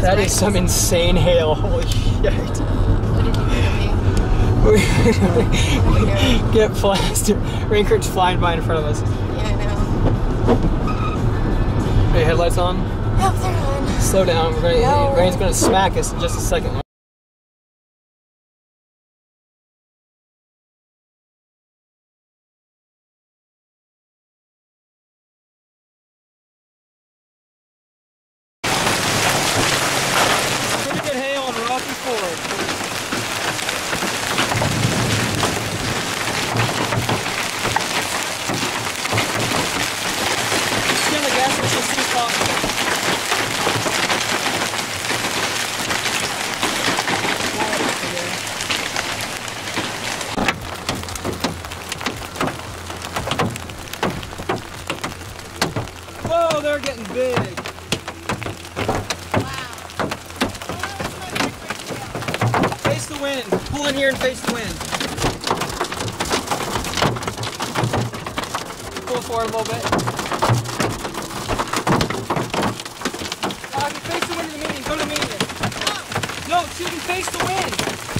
That is some insane hail. Holy shit. What did you do to me? Get blasted. Raincoat's flying by in front of us. Yeah, I know. Are your headlights on? Yep, they're on. Slow down. Rain's gonna smack us in just a second. Pretty good hail on Rocky Ford. Stay on the gas as soon as possible. Whoa, they're getting big. Face the wind. Pull in here and face the wind. Pull forward a little bit. You face the wind in the median. Go to the median. No, so you can face the wind.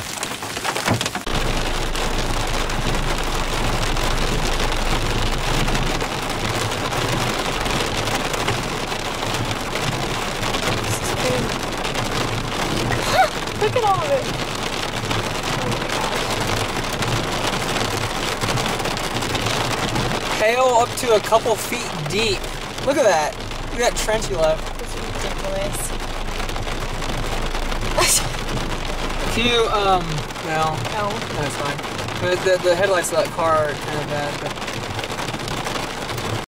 Look at all of it. Hail up to a couple feet deep. Look at that. Look at that trench you left. This is ridiculous. Can you, no. No. That's fine. But the headlights of that car are kind of bad. But